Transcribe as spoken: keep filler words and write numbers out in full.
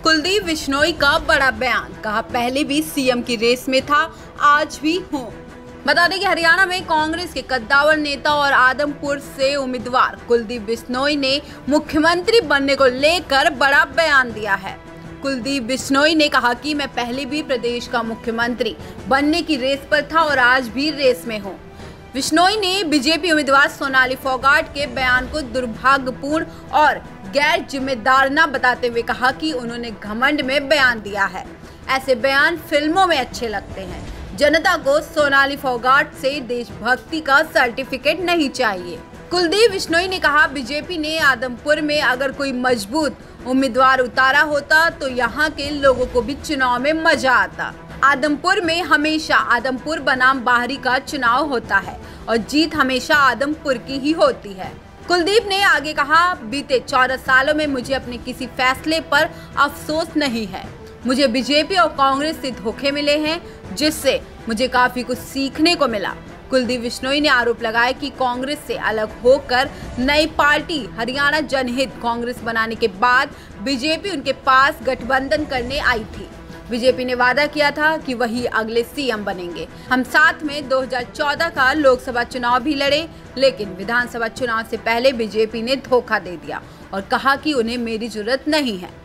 कुलदीप बिश्नोई का बड़ा बयान, कहा पहले भी सीएम की रेस में था, आज भी हूँ। बता दें कि हरियाणा में कांग्रेस के कद्दावर नेता और आदमपुर से उम्मीदवार कुलदीप बिश्नोई ने मुख्यमंत्री बनने को लेकर बड़ा बयान दिया है। कुलदीप बिश्नोई ने कहा कि मैं पहले भी प्रदेश का मुख्यमंत्री बनने की रेस पर था और आज भी रेस में हूँ। बिश्नोई ने बीजेपी उम्मीदवार सोनाली फोगाट के बयान को दुर्भाग्यपूर्ण और गैर जिम्मेदार न बताते हुए कहा कि उन्होंने घमंड में बयान दिया है। ऐसे बयान फिल्मों में अच्छे लगते हैं। जनता को सोनाली फोगाट से देशभक्ति का सर्टिफिकेट नहीं चाहिए। कुलदीप बिश्नोई ने कहा, बीजेपी ने आदमपुर में अगर कोई मजबूत उम्मीदवार उतारा होता तो यहाँ के लोगों को भी चुनाव में मजा आता। आदमपुर में हमेशा आदमपुर बनाम बाहरी का चुनाव होता है और जीत हमेशा आदमपुर की ही होती है। कुलदीप ने आगे कहा, बीते चौदह सालों में मुझे अपने किसी फैसले पर अफसोस नहीं है। मुझे बीजेपी और कांग्रेस से धोखे मिले हैं, जिससे मुझे काफी कुछ सीखने को मिला। कुलदीप बिश्नोई ने आरोप लगाया कि कांग्रेस से अलग होकर नई पार्टी हरियाणा जनहित कांग्रेस बनाने के बाद बीजेपी उनके पास गठबंधन करने आई थी। बीजेपी ने वादा किया था कि वही अगले सीएम बनेंगे। हम साथ में दो हज़ार चौदह का लोकसभा चुनाव भी लड़े, लेकिन विधानसभा चुनाव से पहले बीजेपी ने धोखा दे दिया और कहा कि उन्हें मेरी जरूरत नहीं है।